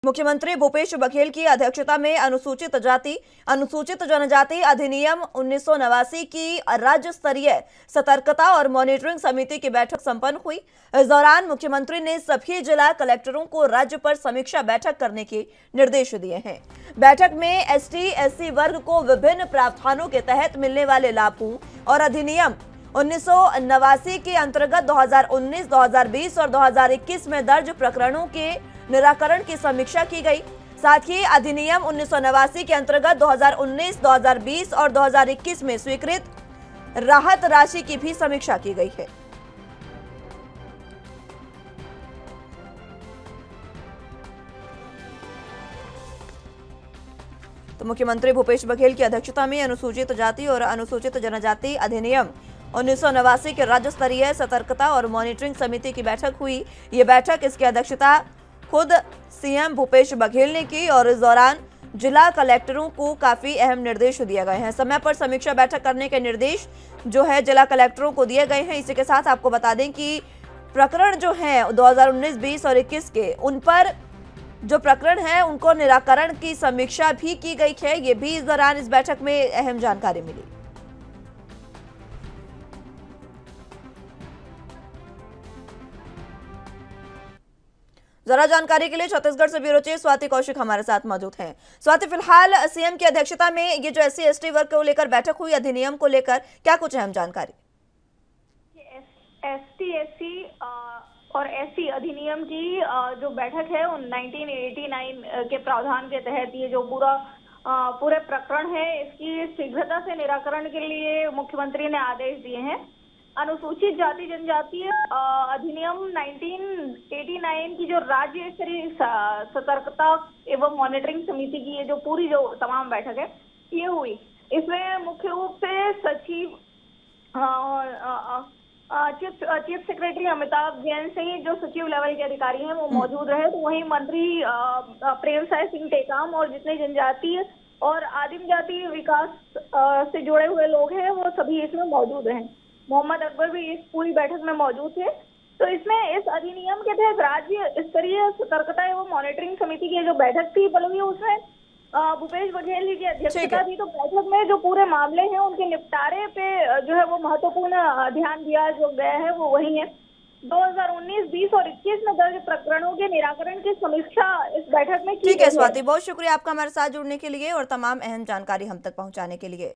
मुख्यमंत्री भूपेश बघेल की अध्यक्षता में अनुसूचित जाति अनुसूचित जनजाति अधिनियम 1989 की राज्य स्तरीय सतर्कता और मॉनिटरिंग समिति की बैठक संपन्न हुई। इस दौरान मुख्यमंत्री ने सभी जिला कलेक्टरों को राज्य पर समीक्षा बैठक करने के निर्देश दिए हैं। बैठक में एसटी/एससी वर्ग को विभिन्न प्रावधानों के तहत मिलने वाले लाभों और अधिनियम 1989 के अंतर्गत 2019, 2020 और 2021 में दर्ज प्रकरणों के निराकरण की समीक्षा की गई। साथ ही अधिनियम 1989 के अंतर्गत 2019, 2020 और 2021 में स्वीकृत राहत राशि की भी समीक्षा की गई है। तो मुख्यमंत्री भूपेश बघेल की अध्यक्षता में अनुसूचित जाति और अनुसूचित जनजाति अधिनियम 1989 के राज्य स्तरीय सतर्कता और मॉनिटरिंग समिति की बैठक हुई। ये बैठक, इसकी अध्यक्षता खुद सीएम भूपेश बघेल ने की और इस दौरान जिला कलेक्टरों को काफी अहम निर्देश दिए गए हैं। समय पर समीक्षा बैठक करने के निर्देश जो है जिला कलेक्टरों को दिए गए हैं। इसी के साथ आपको बता दें कि प्रकरण जो हैं 2019, 20 और 21 के, उन पर जो प्रकरण है उनको निराकरण की समीक्षा भी की गई है। ये भी इस दौरान इस बैठक में अहम जानकारी मिली। जरा जानकारी के लिए छत्तीसगढ़ से ब्यूरो चीफ स्वाति कौशिक हमारे साथ मौजूद हैं। स्वाति, फिलहाल सीएम की अध्यक्षता में ये जो एससी/एसटी वर्ग को लेकर बैठक हुई, अधिनियम को लेकर क्या कुछ अहम जानकारी? एसटी/एससी और एससी अधिनियम की जो बैठक है 1989 के प्रावधान के तहत ये जो पूरे प्रकरण है, इसकी शीघ्रता से निराकरण के लिए मुख्यमंत्री ने आदेश दिए हैं। अनुसूचित जाति जनजातीय अधिनियम 1989 की जो राज्य स्तरीय सतर्कता एवं मॉनिटरिंग समिति की ये जो पूरी जो तमाम बैठक है ये हुई। इसमें मुख्य रूप से सचिव चीफ सेक्रेटरी अमिताभ जैन से जो सचिव लेवल के अधिकारी हैं वो मौजूद रहे। तो वहीं मंत्री प्रेमसाय सिंह टेकाम और जितने जनजातीय और आदिम जाति विकास से जुड़े हुए लोग हैं वो सभी इसमें मौजूद रहे। मोहम्मद अकबर भी इस पूरी बैठक में मौजूद थे। तो इसमें इस अधिनियम के तहत राज्य स्तरीय सतर्कता एवं मॉनिटरिंग समिति की जो बैठक थी बल्कि उसमें भूपेश बघेल जी की अध्यक्षता थी। तो बैठक में जो पूरे मामले हैं उनके निपटारे पे जो है वो महत्वपूर्ण ध्यान दिया जो गया है वो वही है। 2019, 20 और 21 में दर्ज प्रकरणों के निराकरण की समीक्षा इस बैठक में की गई है। ठीक है स्वाति, बहुत शुक्रिया आपका हमारे साथ जुड़ने के लिए और तमाम अहम जानकारी हम तक पहुंचाने के लिए।